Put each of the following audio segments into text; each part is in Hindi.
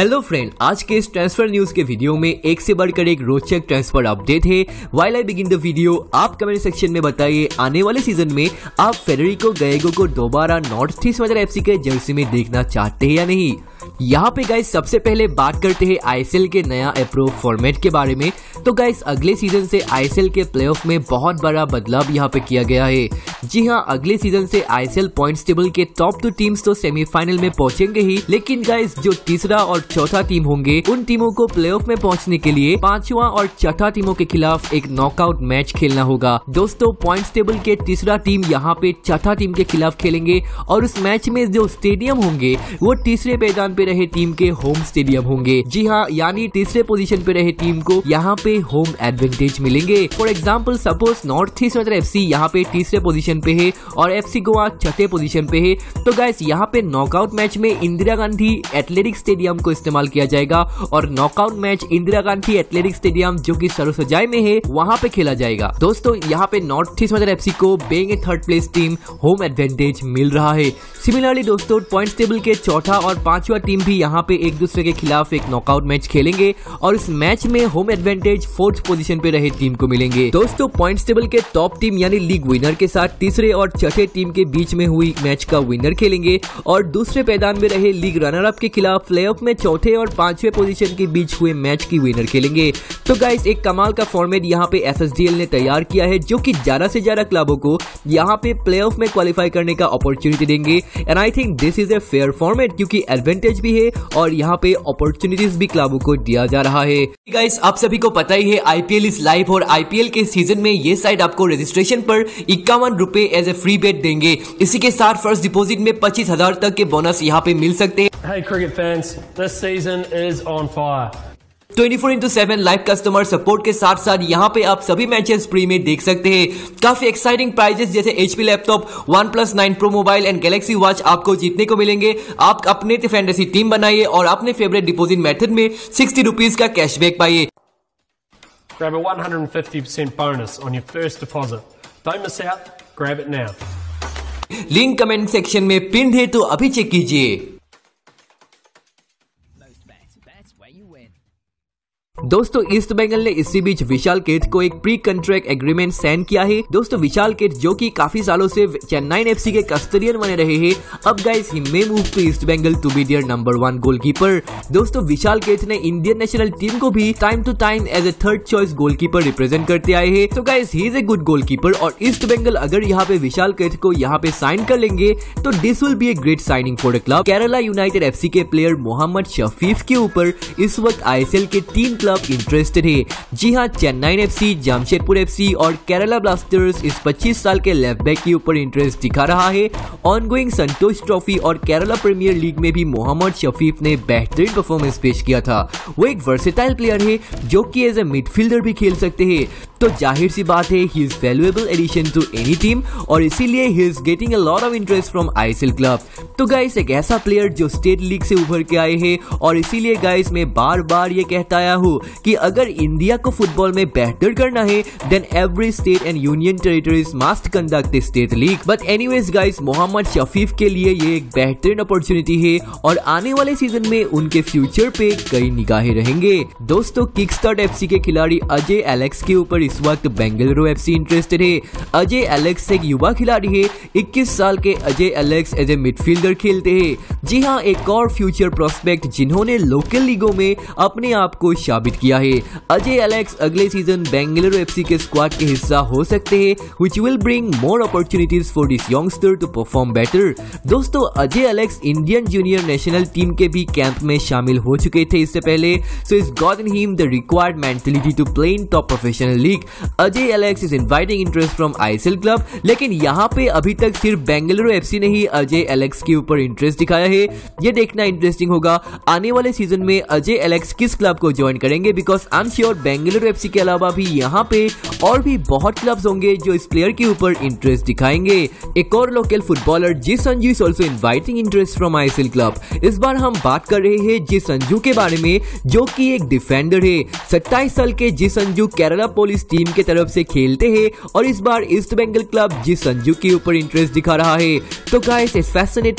हेलो फ्रेंड, आज के इस ट्रांसफर न्यूज के वीडियो में एक से बढ़कर एक रोचक ट्रांसफर अपडेट है। While I begin the video, आप कमेंट सेक्शन में बताइए आने वाले सीजन में आप फेडरिको गैलेगो को दोबारा नॉर्थ ईस्ट यूनाइटेड एफसी के जर्सी में देखना चाहते हैं या नहीं। यहाँ पे गाइस सबसे पहले बात करते हैं आईएसएल के नया अप्रूव फॉर्मेट के बारे में। तो गाइस अगले सीजन से आईएसएल के प्लेऑफ में बहुत बड़ा बदलाव यहाँ पे किया गया है। जी हाँ, अगले सीजन से आईएसएल पॉइंट्स टेबल के टॉप 2 टीम्स तो सेमीफाइनल में पहुंचेंगे ही, लेकिन गाइस जो तीसरा और चौथा टीम होंगे उन टीमों को प्लेऑफ में पहुंचने के लिए पांचवा और चौथा टीमों के खिलाफ एक नॉकआउट मैच खेलना होगा। दोस्तों, पॉइंट्स टेबल के तीसरा टीम यहाँ पे चौथा टीम के खिलाफ खेलेंगे और उस मैच में जो स्टेडियम होंगे वो तीसरे मैदान पे रहे टीम के होम स्टेडियम होंगे। जी हाँ, यानी तीसरे पोजीशन पे रहे टीम को यहाँ पे होम एडवांटेज मिलेंगे। For example, suppose North East United FC यहाँ पे तीसरे पोजीशन पे है और एफसी गोवा चौथे पोजीशन पे है। तो गाइस यहाँ पे नॉकआउट मैच में इंदिरा गांधी एथलेटिक स्टेडियम को इस्तेमाल किया जाएगा और knockout match Indira Gandhi athletic stadium जो कि सरसजाई में है वहाँ पे खेला जाएगा। दोस्तों, यहाँ पे नॉर्थ ईस्ट यूनाइटेड एफसी को being a third place team home advantage मिल रहा है। सिमिलरली दोस्तों, पॉइंट्स टेबल के चौथा और पांचवा टीम भी यहाँ पे एक दूसरे के खिलाफ एक नॉकआउट मैच खेलेंगे और इस मैच में होम एडवांटेज फोर्थ पोजीशन पे रहे टीम को मिलेंगे। दोस्तों, पॉइंट्स टेबल के टॉप टीम यानी लीग विनर के साथ तीसरे और चौथे टीम के बीच में हुई मैच का विनर खेलेंगे और दूसरे मैदान में रहे लीग रनर अप के खिलाफ प्लेऑफ में चौथे और पांचवें पोजीशन के बीच हुए मैच की विनर खेलेंगे। तो गाइस एक कमाल का फॉर्मेट यहाँ पे एफएसडीएल ने तैयार किया है जो कि ज्यादा से ज्यादा क्लबों को यहाँ पे प्लेऑफ में क्वालिफाई करने का अपॉर्चुनिटी देंगे। And I think this is a fair format क्योंकि एडवांटेज भी है और यहाँ पे अपॉर्चुनिटीज भी क्लबों को दिया जा रहा है। गाइस आप सभी को पता ही है आईपीएल इज लाइव और आईपीएल के सीजन में ये साइट आपको रजिस्ट्रेशन पर 51 रुपए एज ए फ्री बेट देंगे। इसी के साथ फर्स्ट डिपॉजिट में 25,000 तक के बोनस यहाँ पे मिल सकते हैं। Hey cricket fans, this season is on fire. 24/7 live customer support के साथ साथ यहाँ पे आप सभी मैचेस फ्री में देख सकते हैं। काफी एक्साइटिंग प्राइजेस जैसे HP laptop, OnePlus 9 Pro mobile and Galaxy watch आपको जीतने को मिलेंगे। आप अपने फैंटेसी टीम बनाइए और अपने फेवरेट डिपॉजिट मेथड में 60 रुपीज का कैशबैक पाइए। Grab a 150% bonus on your first deposit. Don't miss out. Grab it now. Link comment section में पिन है तो अभी चेक कीजिए। दोस्तों, ईस्ट बंगाल ने इसी बीच विशाल केत को एक प्री कॉन्ट्रैक्ट एग्रीमेंट साइन किया है। दोस्तों, विशाल केत जो कि काफी सालों से चेन्नई एफसी के कस्टोडियन बने रहे हैं, अब guys he may move to East Bengal to be their number 1 goalkeeper. दोस्तों, विशाल केत ने इंडियन नेशनल टीम को भी time to time as a third choice goalkeeper represent करते आए हैं। तो guys he is a good goalkeeper और ईस्ट बंगाल अगर यहाँ पे विशाल केत को यहाँ पे साइन कर लेंगे तो this will be a great signing for the club. Kerala United FC के प्लेयर मोहम्मद शफीफ के ऊपर इस वक्त आईएसएल के 3 क्लब इंटरेस्टेड है। जी हाँ, चेन्नई एफसी, जमशेदपुर एफसी और केरला ब्लास्टर्स इस 25 साल के लेफ्ट बैक के ऊपर इंटरेस्ट दिखा रहा है। ऑनगोइंग संतोष ट्रॉफी और केरला प्रीमियर लीग में भी मोहम्मद शफीफ ने बेहतरीन परफॉर्मेंस पेश किया था। वो एक वर्सेटाइल प्लेयर है जो कि एज ए मिडफील्डर भी खेल सकते हैं। तो जाहिर सी बात है he is valuable addition to any team और इसीलिए he is getting a lot of interest from ISL club. तो गाइस एक ऐसा प्लेयर जो स्टेट लीग से उभर के आए हैं और इसीलिए गाइस मैं बार बार ये कहता आया हूँ कि अगर इंडिया को फुटबॉल में बेहतर करना है then every state and union territories must conduct state league. But anyways guys, Mohammed Shafeef के लिए ये एक बेहतरीन अपॉर्चुनिटी है और आने वाले सीजन में उनके फ्यूचर पे कई निगाहें रहेंगे। दोस्तों, किकस्टार्ट एफसी के खिलाड़ी अजय एलेक्स के ऊपर इस वक्त बेंगलुरु एफसी इंटरेस्टेड है। अजय एलेक्स एक युवा खिलाड़ी है। 21 साल के Ajay Alex as a midfielder खेलते हैं। जी हाँ, एक और फ्यूचर प्रोस्पेक्ट जिन्होंने लोकल लीगों में अपने आप को साबित किया है। अजय एलेक्स अगले सीजन बेंगलुरु एफसी के स्क्वाड के हिस्सा हो सकते हैं which will bring more opportunities for this youngster to perform better। दोस्तों, Ajay Alex Indian junior national team के भी कैंप में शामिल हो चुके थे इससे पहले, so it's gotten him the required mentality to play in top professional league। Ajay Alex is inviting interest from ISL club, लेकिन यहाँ पे अभी तक सिर्फ बेंगलुरु एफसी ने ही अजय एलेक्स के ऊपर इंटरेस्ट दिखाया है। ये देखना इंटरेस्टिंग होगा आने वाले सीजन में अजय एलेक्स किस क्लब को ज्वाइन करेंगे, because I am sure Bengaluru FC के अलावा भी यहाँ पे और भी बहुत क्लब्स होंगे जो इस प्लेयर के ऊपर इंटरेस्ट दिखाएंगे। एक और local footballer G Sanju is also inviting interest from ISL club. इस बार हम बात कर रहे हैं जी संजू के बारे में जो कि एक डिफेंडर है। 27 साल के G Sanju Kerala police team के तरफ से खेलते हैं और इस बार East Bengal club G Sanju के ऊपर इंटरेस्ट दिखा रहा है। तो guys it's fascinating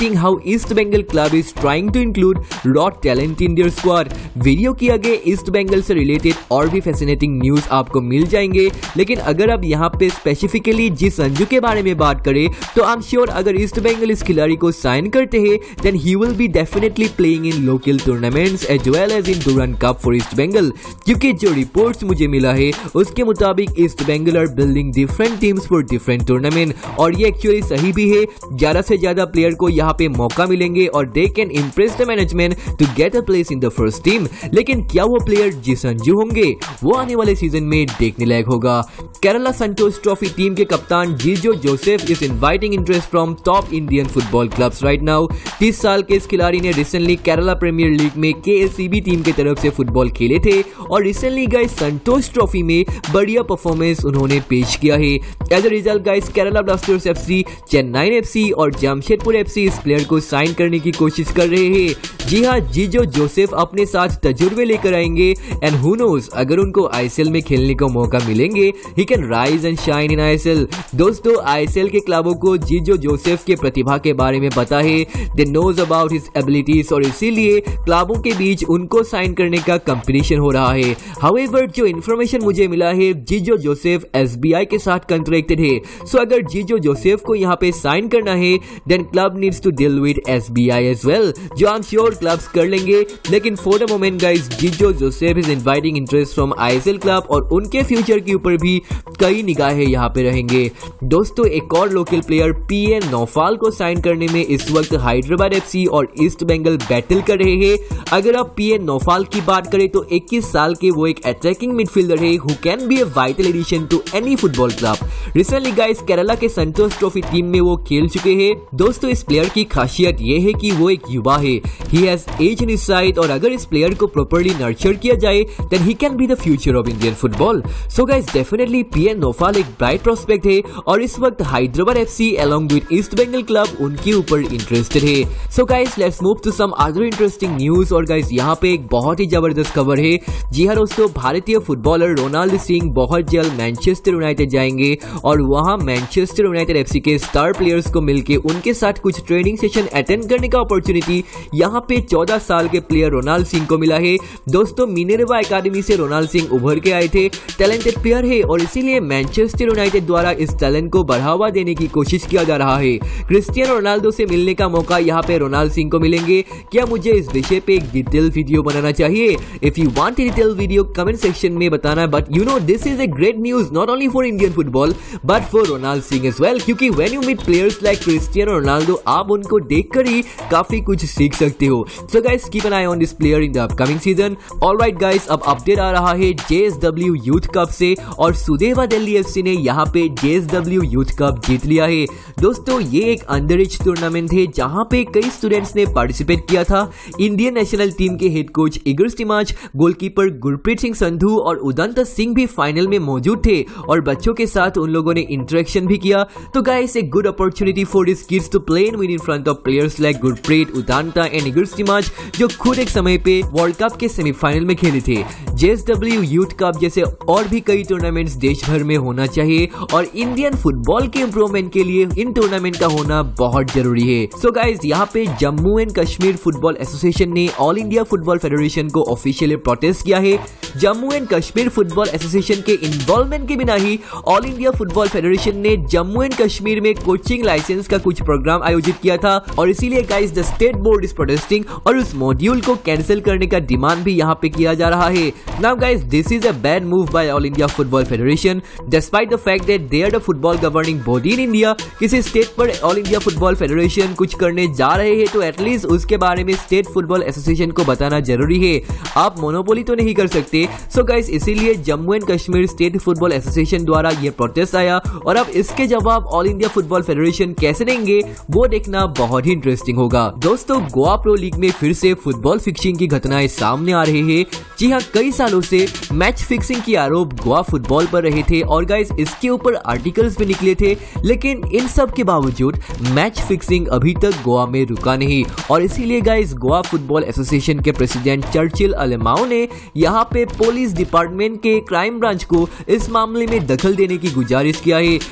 stating how East Bengal club is trying to include raw talent in their squad. Video के आगे ईस्ट बंगाल से रिलेटेड और भी फैसिनेटिंग न्यूज आपको मिल जाएंगे, लेकिन अगर आप यहाँ पे स्पेसिफिकली जी संजू के बारे में बात करें तो आई एम श्योर अगर ईस्ट बंगाल इस खिलाड़ी को साइन करते हैं then he will be definitely playing in local tournaments as well as in Durand cup for East Bengal, क्योंकि जो रिपोर्ट्स मुझे मिला है उसके मुताबिक East Bengal are building different teams for different tournament, और ये एक्चुअली सही भी है। ज्यादा से ज्यादा प्लेयर को यहाँ पे मौका मिलेंगे और they can impress the management to get a place in the first team, लेकिन क्या वो प्लेयर जी संजू होंगे वो आने वाले सीजन में देखने लायक होगा। केरला संतोष ट्रॉफी टीम के कप्तान Jijo Joseph is inviting interest from top Indian football clubs right now. 30 साल के इस खिलाड़ी ने रिसेंटली केरला प्रीमियर लीग में KSCB टीम की तरफ से फुटबॉल खेले थे और रिसेंटली गाइस संतोष ट्रॉफी में बढ़िया परफॉर्मेंस उन्होंने पेश किया है। As a result guys Kerala Blasters FC, Chennai FC और जमशेदपुर FC इस प्लेयर को साइन करने की कोशिश कर रहे हैं। जी हाँ, जीजो जोसेफ अपने साथ तजुर्बे लेकर आएंगे एंड हु नोज अगर उनको ISL में खेलने का मौका मिलेंगे he can rise and shine in ISL। दोस्तों ISL के क्लबों को जीजो जोसेफ के प्रतिभा के बारे में पता है, they knows about his abilities और इसीलिए क्लबों के बीच उनको साइन करने का कंपटीशन हो रहा है। हाउएवर जो इन्फॉर्मेशन मुझे मिला है जीजो जोसेफ SBI के साथ कॉन्ट्रैक्टेड है, सो अगर जीजो जोसेफ को यहाँ पे साइन करना है then club needs to deal with SBI as well, जो आई एम श्योर क्लब्स कर लेंगे। लेकिन for the moment guys Jijo Joseph is inviting interest from ISL club और उनके फ्यूचर के ऊपर भी कई निगाहें यहाँ पे रहेंगे। दोस्तों एक और लोकल प्लेयर PN नौफाल को साइन करने में इस वक्त हैदराबाद FC और ईस्ट बंगाल बैटल कर रहे हैं। अगर आप PN नौफाल की बात करें तो 21 साल के वो एक अटैकिंग मिडफील्डर है who can be a vital addition to any football club. Recently guys Kerala के संतोष ट्रॉफी टीम में वो खेल चुके हैं। दोस्तों इस प्लेयर की खासियत ये है कि वो एक युवा है, he has age in his side और अगर इस प्लेयर को प्रॉपर्ली नर्चर किया जाए then he can be the future of Indian football. So guys definitely PN Noufal एक ब्राइट प्रोस्पेक्ट है और इस वक्त Hyderabad FC along with East Bengal club उनके ऊपर इंटरेस्टेड है। So guys let's move to some other interesting news और गाइस यहाँ पे एक बहुत ही जबरदस्त खबर है। जी हाँ दोस्तों, भारतीय फुटबॉलर रोनाल्डो सिंह बहुत जल्द मैनचेस्टर यूनाइटेड जाएंगे और वहां मैनचेस्टर यूनाइटेड FC के स्टार प्लेयर्स को मिलकर उनके साथ कुछ ट्रेनिंग सेशन अटेंड करने का अपॉर्चुनिटी यहाँ पे 14 साल के प्लेयर रोनाल्डो सिंह को मिला है। दोस्तों मिनेर्वा एकेडमी से रोनाल्डो सिंह उभर के आए थे, टैलेंटेड प्लेयर है और इसीलिए मैनचेस्टर यूनाइटेड द्वारा इस टैलेंट को बढ़ावा देने की कोशिश किया जा रहा है। क्रिस्टियानो रोनाल्डो से मिलने का मौका यहाँ पे रोनाल्डो सिंह को मिलेंगे। क्या मुझे इस विषय पे एक डिटेल वीडियो बनाना चाहिए? If you want a detail video comment section में बताना, but you know this is a great news not only for Indian football but for Ronaldo Singh as well, क्योंकि when you meet players like Cristiano Ronaldo आप उनको देखकर ही काफी कुछ सीख सकते हो। So guys keep an eye on this player in the upcoming season. Alright guys, अब अपडेट आ रहा है JSW यूथ कप से और सुदेवा दिल्ली FC ने यहाँ पे JSW यूथ कप जीत लिया है। दोस्तों ये एक अंडर एज टूर्नामेंट है जहाँ पे कई स्टूडेंट्स ने पार्टिसिपेट किया था। इंडियन नेशनल टीम के head coach Igor Stimac, goalkeeper Gurpreet Singh Sandhu और उदंत सिंह भी फाइनल में मौजूद थे और बच्चों के साथ उन लोगों ने इंटरेक्शन भी किया। तो गाइस एक good opportunity for this kids to play and win in front of players like Gurpreet, Udanta and Igor Stimac जो खुद एक समय पे वर्ल्ड कप के सेमीफाइनल में खेले थे। JSW यूथ कप जैसे और भी कई टूर्नामेंट्स देश भर में होना चाहिए और इंडियन फुटबॉल के इंप्रूवमेंट के लिए इन टूर्नामेंट का होना बहुत जरूरी है। सो गाइस यहाँ पे Jammu and Kashmir football association ने ऑल इंडिया फुटबॉल फेडरेशन को ऑफिशियली प्रोटेस्ट किया है। Jammu and Kashmir football association के इन्वॉल्वमेंट के बिना ही ऑल इंडिया फुटबॉल फेडरेशन ने जम्मू एंड कश्मीर में कोचिंग लाइसेंस का कुछ प्रोग्राम आयोजित किया था और इसीलिए guys the state board is protesting और उस मॉड्यूल को कैंसिल करने का डिमांड भी यहाँ पे किया जा रहा है। Now guys this is a bad move by All India football Federation despite the fact that they are the football governing body in India. किसी स्टेट पर ऑल इंडिया फुटबॉल फेडरेशन कुछ करने जा रहे हैं तो एटलीस्ट उसके बारे में स्टेट फुटबॉल एसोसिएशन को बताना जरूरी है। आप मोनोपोली तो नहीं कर सकते। सो गाइस इसीलिए Jammu and Kashmir state football association द्वारा ये प्रोटेस्ट आया और अब इसके जवाब ऑल इंडिया फुटबॉल फेडरेशन कैसे देंगे वो देखना बहुत ही इंटरेस्टिंग होगा। दोस्तों गोवा प्रो लीग में फिर से फुटबॉल फिक्सिंग की घटनाएं सामने आ रही है। जी हाँ, कई सालों से मैच फिक्सिंग के आरोप गोवा फुटबॉल पर रहे थे और गाइस इसके ऊपर आर्टिकल्स भी निकले थे, लेकिन इन सब के बावजूद मैच फिक्सिंग अभी तक गोवा में रुका नहीं और इसीलिए गाइस गोवा फुटबॉल एसोसिएशन के प्रेसिडेंट चर्चिल अलेमाओ ने यहाँ पे पुलिस डिपार्टमेंट के क्राइम ब्रांच को इस मामले में दखल देने की गुजारिश किया है।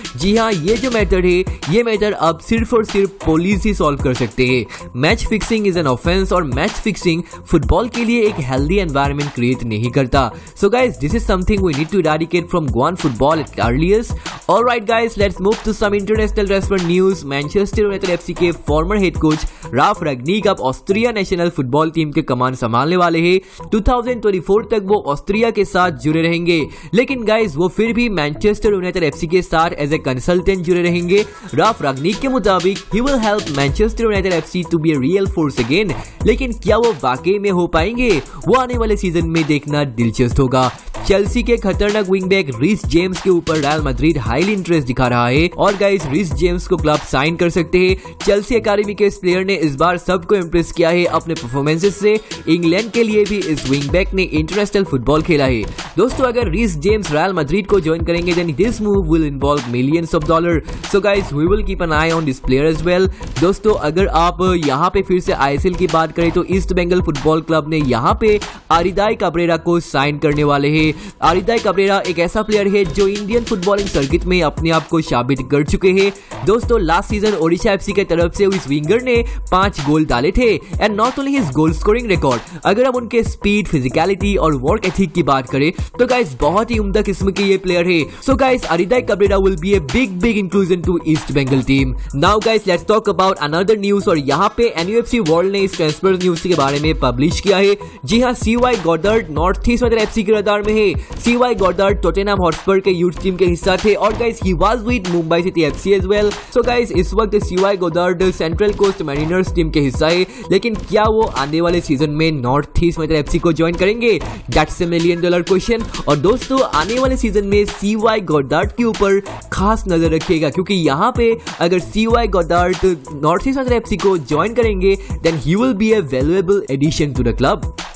जी हाँ, ये जो मेथड है, ये मेथड अब सिर्फ और सिर्फ पुलिस ही सॉल्व कर सकते हैं। Match fixing is an offense और मैच फिक्सिंग फुटबॉल के लिए एक हेल्दी एनवायरनमेंट क्रिएट नहीं करता। So guys, this is something we need to eradicate from Goan football at earliest. Alright guys, let's move to some international restaurant news. Manchester United FC के former head coach Ralf Rangnick अब ऑस्ट्रिया नेशनल फुटबॉल टीम के कमान संभालने वाले हैं। 2024 तक वो ऑस्ट्रिया के साथ जुड़े रहेंगे, लेकिन गाइस वो फिर भी मैनचेस्टर यूनाइटेड एफसी के साथ एज ए कंसल्टेंट जुड़े रहेंगे। राल्फ रैग्निक के मुताबिक he will help Manchester United FC to be a real force again, लेकिन क्या वो वाकई में हो पाएंगे, वो आने वाले सीजन में देखना दिलचस्प होगा। चेल्सी के खतरनाक विंगबैक रीस जेम्स के ऊपर रियल मैड्रिड हाईली इंटरेस्ट दिखा रहा है और गाइस रीस जेम्स को क्लब साइन कर सकते हैं। चेल्सी अकादमी के इस प्लेयर ने इस बार सबको इंप्रेस किया है अपने परफॉर्मेंसेस से। इंग्लैंड के लिए भी इस विंगबैक ने इंटरनेशनल फुटबॉल खेला है। दोस्तों, अगर रीस जेम्स रियल मैड्रिड को ज्वाइन करेंगे then this move will involve millions of dollar. So guys, we will keep an eye on this player as well. दोस्तों, अगर आप यहाँ पे फिर से आईएसएल की बात करें तो ईस्ट बंगाल फुटबॉल क्लब ने यहाँ पे अरिदाई कैब्रेरा को साइन करने वाले हैं। अरिदाई कैब्रेरा एक ऐसा प्लेयर है जो इंडियन फुटबॉलिंग सर्किट में अपने आप को साबित कर चुके हैं। दोस्तों, लास्ट सीजन ओडिशा एफसी के तरफ से इस विंगर ने 5 गोल डाले थे and not only his goal scoring record, अगर हम उनके स्पीड, फिजिकलिटी और वर्क एथिक की बात करें तो गाइस बहुत ही उम्दा किस्म के ये प्लेयर है। So guys, Aridai Cabrera will be a big inclusion to East Bengal team. Now guys, let's talk about another news और यहाँ पे एनयूएफसी वर्ल्ड ने इस ट्रांसफर न्यूज के बारे में पब्लिश किया है। जी हाँ, CY Goddard North East United FC के रडार में है। सीवाई गॉडर्ड टोटेनहम हॉटस्पर के यूथ टीम के हिस्सा थे और guys he was with Mumbai City FC as well. So guys, इस वक्त CY Goddard Central Coast Mariners team के हिस्सा है, लेकिन क्या वो आने वाले सीजन में नॉर्थ ईस्ट यूनाइटेड एफसी को ज्वाइन करेंगे? That's a $1 million question. और दोस्तों, आने वाले सीजन में सीवाई गॉडर्ड के ऊपर खास नजर रखिएगा, क्योंकि यहाँ पे अगर CY Goddard North East United FC को ज्वाइन करेंगे then he will be a valuable addition to the club.